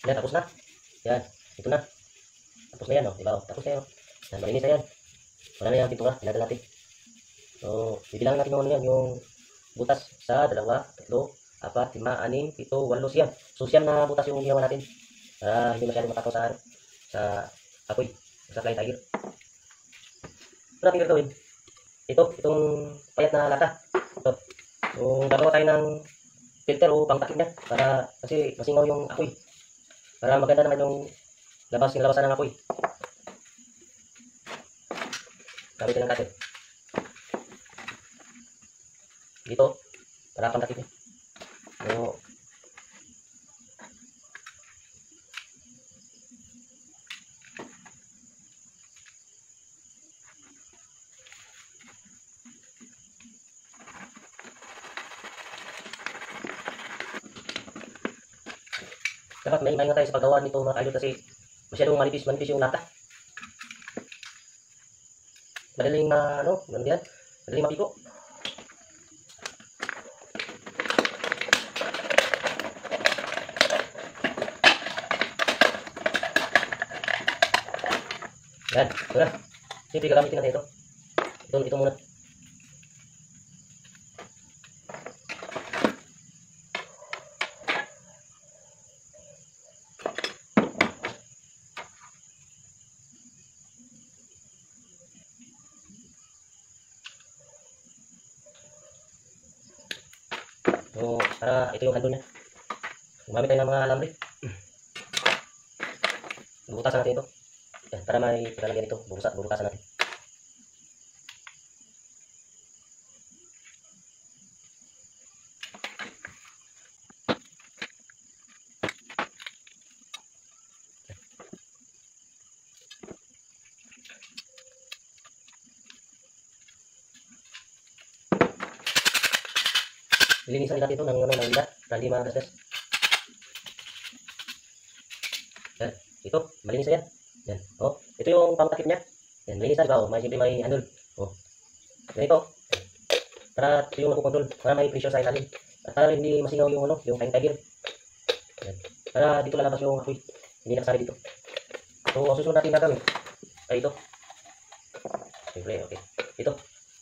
Yan, tapos na. Yan, ito na. Tapos na yan, oh. Diba, oh. Tapos na yan, oh. Yan, malinis na yan. Wala na yung pintura, ilagay natin. So, bibilang natin yung ano yan, yung butas. Sa 2, 3, 4, 5, 6, 7, 8, siyam. So, siyam na butas yung ginawa natin. Para hindi masyadong matakaw sa apoy, sa flying tiger. Ito natin gagawin. Itong payat na lata. Ito. So, gagawa tayo ng filter o pangtakip niya. Para, kasi masingaw yung apoy. Para maganda naman yung nilabasan ng apoy. Gamitin ng cutter. Dito, para pangtakip niya. So, dapat maingat tayo sa paggawa nito mga kaidol kasi masyadong manipis yung lata. Madaling madaling mapiko. Yan, ito na. Siyempre gagamitin natin ito. Ito muna. So, para ito yung handle niya. Gumamit tayo ng mga alambre. Bubutasan natin ito. Yan, para may paglalagyan ito. Bubutasan natin. Lilinisan natin ito ng lida para hindi magasgas. Yan, ito, malinis na yan. Yan, oh, ito yung pangtakip niya. Yan, malinis na, diba? Oh, siyempre may handle. Oh, ganito. Para ito yung makukontrol, para may pressure sa ilalim. At para hindi masingaw yung yung flying tiger. Yan, para dito lalabas yung apoy. Hindi nakasali dito. So, ang susunod natin gagawin ay ito. Siyempre, okay. Ito.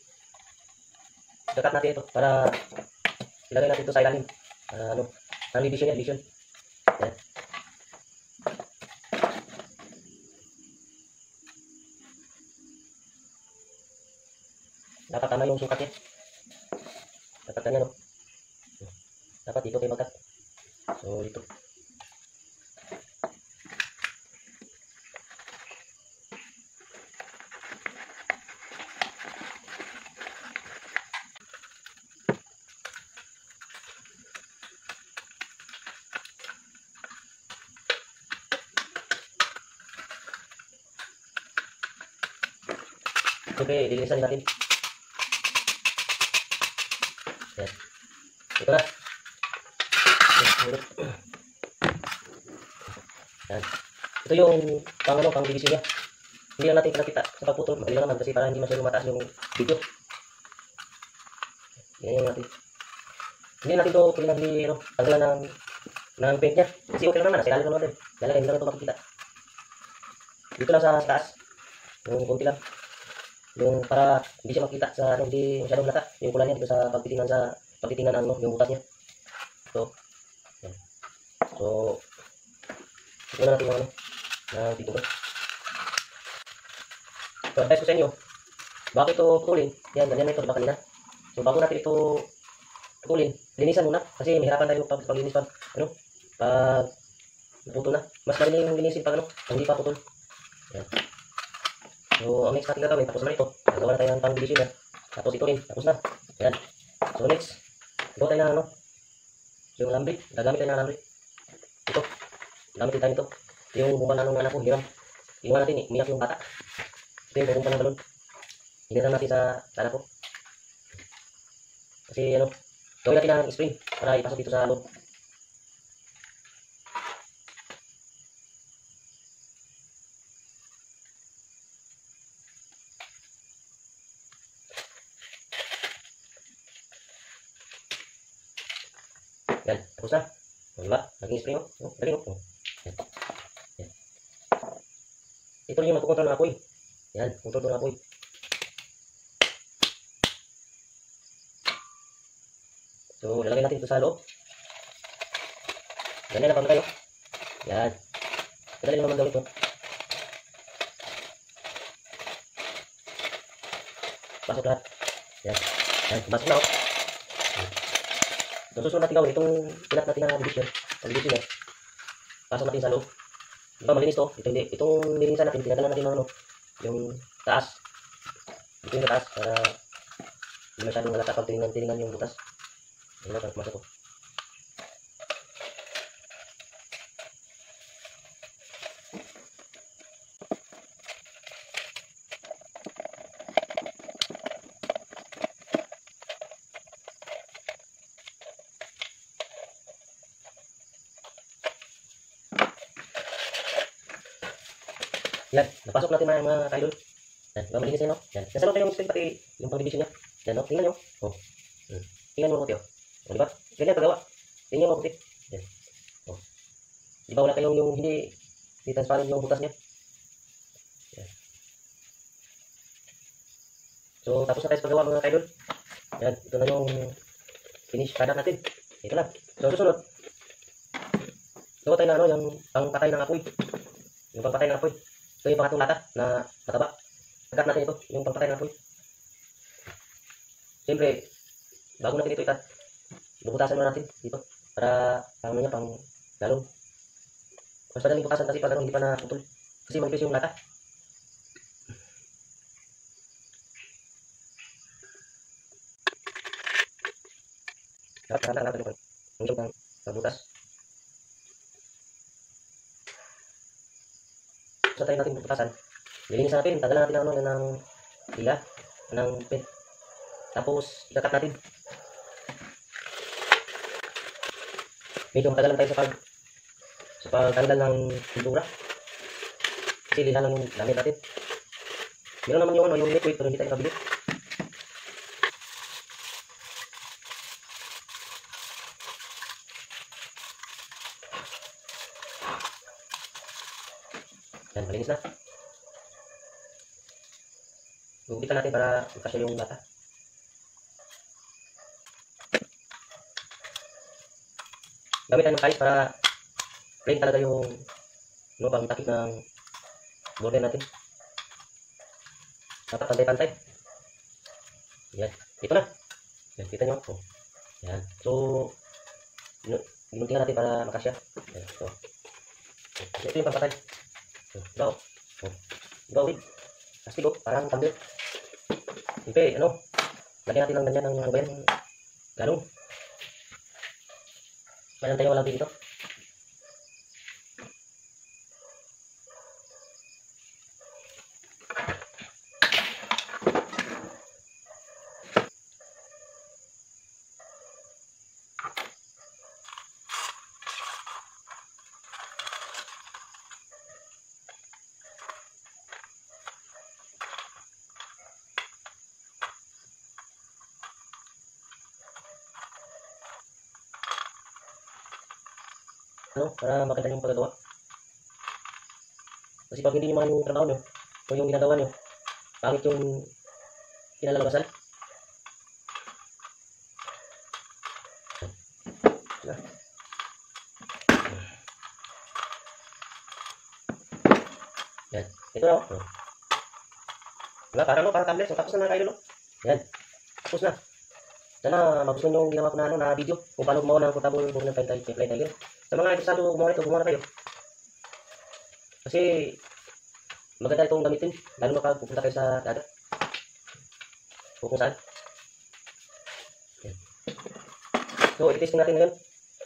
Dakat natin ito para ilagay natin ito sa ilalim. Ang division yan, division. Yan. Dapat tama yung sukat niya. Dapat ganyan, no? Dapat dito kayo magkat. So, dito. Okay, lilinisan natin. Yan. Ito na. Yan. Ito yung pang division niya. Hindi lang natin pinakita sa pagputol. Madali lang naman kasi para hindi masyadong mataas yung video. Yan yung natin. Hindi natin ito pinag tanggalan ng paint niya. Kasi okay lang naman. Nasa ilalim naman din. Lalagay, hindi lang ito makikita. Dito lang sa taas. Yung konti lang. Yung para hindi siya makita sa hindi masyadong lata yung kulay niya dito sa pagtitingnan ng yung butas niya. So, yan. So, ito na natin yung na pintura. So, advice ko sa inyo, bakit ito putulin? Yan, ganyan na ito, diba kanina? So, bago natin ito putulin, linisan muna kasi mahirapan tayo paglinis pag naputol na. Mas madaling yung linisin pag hindi pa putol. Yan. So, ang next natin gagawin, tapos naman ito. Gagawa na tayo ng pang-division yan. Tapos ito rin, tapos na. Yan. So, next, gawa tayo ng yung lambre. Gagamit tayo ng lambre. Ito. Gamitin tayo ito. Yung bumpa na nung anak ko, hiram. Tingnan natin, umiyak yung bata. Ito yung bumpa ng balon. Hiniram natin sa anak ko. Kasi, gawin natin ng spring para ipasok dito sa loob. Yan, tapos na. O, diba? Naging spring, galing, Yan. Ito rin yung magkukontrol ng apoy. Yan, kontrol ng apoy. So, lalagay natin ito sa loob. Ganyan na pag kayo. Yan. Madali naman gawin ito. Pasok lahat. Yan. Yan, pasok na ako. So, susunod natin gawin itong pinat natin na division. Ang division yan. Pasok natin sa loob. Diba, malinis to. Ito hindi. Itong nilinisan natin, tinadala natin ng ano, yung taas. Ito yung taas para hindi masyadong halata pag tiningan yung butas. Ayan na, masok ko. Yan, napasok natin mga kaidol. Yan, diba malinis yan, no? Yan, nasa loob tayo yung stick, pati yung pang-division niya. Yan, no? Tingnan nyo. Oh. Tingnan mo mabuti, oh. O, diba? Ganyan paggawa. Tingnan mo mabuti. Yan. Oh. Diba wala kayong yung hindi transparent yung butas niya. Yan. So, tapos na tayo sa paggawa mga kaidol. Yan, ito na yung finish product natin. Ito lang. So, susunod. Gawa tayo na ano, yung pangpatay ng apoy. Yung pangpatay ng apoy. Ito yung pangatong lata na mataba. Agad natin ito, yung pangpatay ng apoy. Siyempre, bago natin ito itat, bubutasan muna natin dito para pang ano niya, pang lalong. Mas madaling butasan kasi pag ano, hindi pa naputol. Kasi manipis yung lata. Dapat karanta natin ito. Yung isang pagbutas. So, tayo natin bubutasan. Lilinisan natin, tagalan natin ng, ng tila, ng pen. Tapos, ikakat natin. Medyo matagalan tayo sa pagtanggal ng pintura. Kasi lila lang yung gamit natin. Meron naman yung, ano, yung liquid, pero hindi tayo nakabili. Yan, malinis na. Gugupitan natin para magkasya yung lata. Gamit tayo ng kais para plain talaga yung ano, pang takip ng border natin. Dapat pantay-pantay. Yan. Ito na. Yan, kita nyo. Oh. Yan. So, ginuntihan natin para makasya. Yan. So, ito yung pampatay. Diba, oh. Diba, wait. Plastic, oh. Parang tumbler. Siyempre, ano, lagyan natin ng ganyan ng ano ba yan, galong. Mayroon tayo walang dito. Ano, para makita yung paggawa. Kasi pag hindi nyo man yung trabaho nyo, o yung ginagawa nyo, pangit yung kinalalabasan. Yan. Ito na, oh. Diba, parang tablet. So, tapos na mga kaidol, oh. Yan. Tapos na. Sana magustuhan nyo yung ginawa ko na, ano, na video kung paano gumawa ng portable board ng Fly Tiger. Sa mga interesado gumawa ito, gumawa na kayo. Kasi maganda itong gamitin, lalo na pag pupunta kayo sa dagat. O kung saan. Yan. So, i-testing natin ngayon.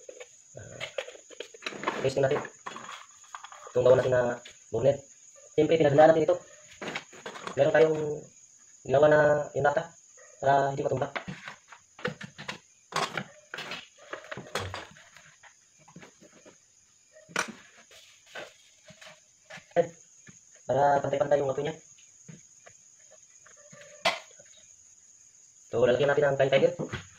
I-testing natin itong gawa natin na bonnet. Siyempre, pinagandaan natin ito. Meron tayong ginawa na inata para hindi matumba. Para pantay-pantay yung ato niya. So, lalagyan natin ang Fly Tiger.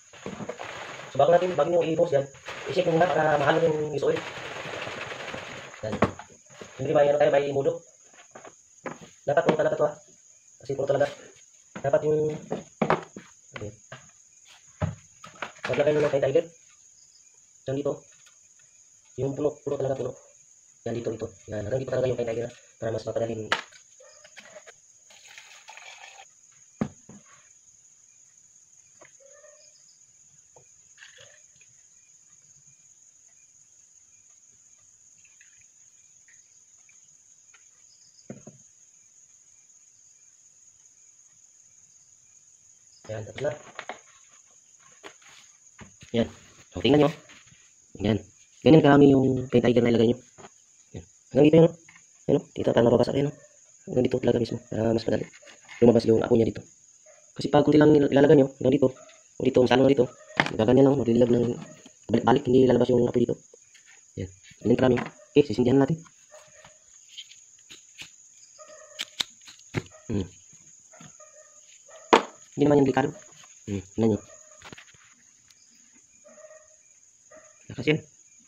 So, bago nyo i-hose yan, i-shake muna para mahalo yung use oil. Yan. Hindi may ano tayo, may mudo. Dapat puno talaga to ha. Kasi puno talaga. Dapat yung okay. Maglagay nyo ng paint tiger. Diyan dito. Yung puno talaga puno. Yan dito, ito. Yan, hanggang dito talaga yung paint tiger ha. Para mas mapadaling. Yan, tapos na. Yan. So, tingnan nyo. Yan. Ganyan karami yung paint tiger na ilagay nyo. Yan. Hanggang dito yun. Yan, dito para mababasa kayo. Hanggang dito talaga mismo. Para mas madali. Lumabas yung apo niya dito. Kasi pag kunti lang ilalagay nyo, hanggang dito. O dito, masano na dito. Gaganyan lang. Maglilab ng balik-balik. Hindi lalabas yung apo dito. Yan. Ganyan karami. Okay, sisindihan natin. Hindi naman yung delikado. Tingnan nyo. Lakas yan.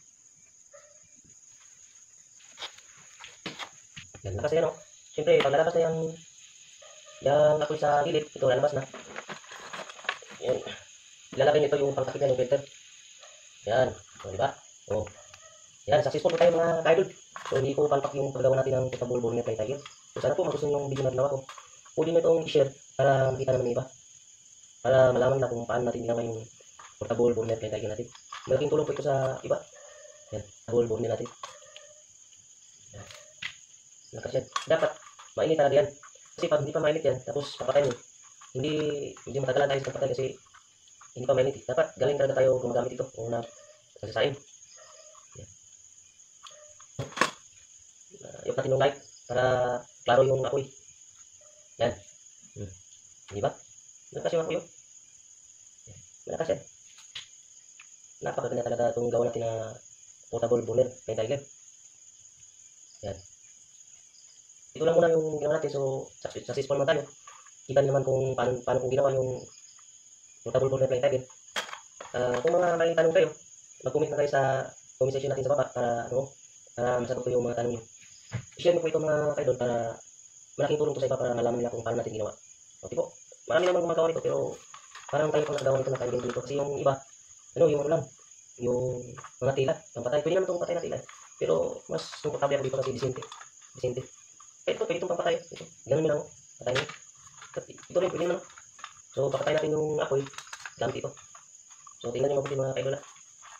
Yan, lakas yan o. Siyempre, pag nalabas na yung apoy sa gilid, ito lalabas na. Yan. Ilalagay nito yung pangtakip na yung filter. Yan. O, diba? O. Yan, successful po tayo mga ka-idol. So, hindi po palpak yung paggawa natin ng portable burner paint tiger. So, sana po magustuhan yung video na ginawa ko. Pwede nyo itong i-share para makita naman ng iba. Para malaman na kung paano natin ginawa yung portable burner paint tiger natin. Malaking tulong po ito sa iba. Yan, portable burner natin. Yan. Lakas yan. Dapat, mainit talaga yan. Kasi pag hindi pa mainit yan, tapos papatay nyo. Hindi matagalan tayo sa papatay kasi hindi pa mainit. Dapat galing talaga tayo gumagamit ito kung nasasain. Yan. Yung natin yung light para klaro yung apoy. Yan. Di ba? Malakas yung apoy yun. Malakas yan. Napakaganda talaga itong gawa natin na portable burner paint tiger. Yan. Ito lang muna yung ginawa natin. So, successful naman tayo. Kita naman kung paano kung ginawa yung portable burner paint tiger. Kung may tanong kayo, mag-comment na kayo sa comment section natin sa baba para masagot ko yung mga tanong nyo. I-share mo po ito mga kaidol para malaking tulong to sa iba para malaman nila kung paano natin ginawa. Okay po. Marami naman gumagawa nito pero parang tayo pang nagagawa nito na kaidol dito kasi yung iba yung lang yung mga tila pampatay. Pwede naman itong patay na tila pero mas komportable ako dito kasi disente. Ito pwede itong pampatay. Ito. Ganun nyo lang patay nyo. Ito rin pwede naman. So papatay natin yung apoy gamit ito. So tingnan nyo mabuti mga kaidol na.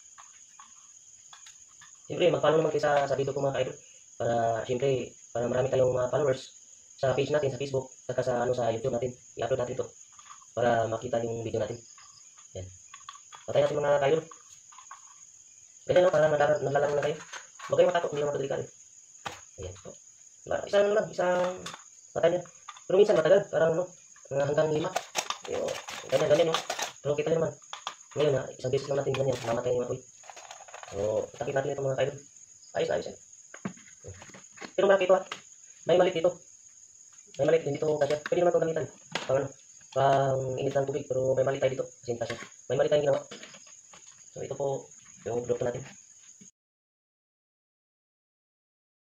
Siyempre mag-follow naman kayo sa video ko mga kaidol para marami tayong mga followers sa page natin sa Facebook saka sa sa YouTube natin. I-upload natin ito para makita yung video natin. Yan. Patay natin mga kaidol. Ganyan lang, para naglalang na kayo. Huwag kayo makatok, hindi naman delikado. Ayan. So, isang patay niya. Pero minsan matagal, parang hanggang 5. Pero, ganyan. Pero kita nyo naman. Ngayon isang beses lang natin ganyan, mamatay yung apoy. So, takip natin ito mga kaidol. Ayos yan. Pero malaki ito may malit dito. May malit din dito kasi pwede naman itong gamitan. Pang init ng tubig, pero may malit tayo dito. Kasi siya. May malit tayong ginawa. So, ito po yung produkto natin.